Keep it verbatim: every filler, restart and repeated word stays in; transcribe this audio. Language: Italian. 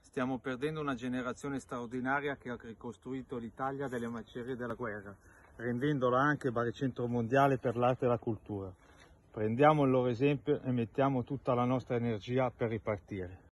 Stiamo perdendo una generazione straordinaria che ha ricostruito l'Italia dalle macerie della guerra, rendendola anche baricentro mondiale per l'arte e la cultura. Prendiamo il loro esempio e mettiamo tutta la nostra energia per ripartire.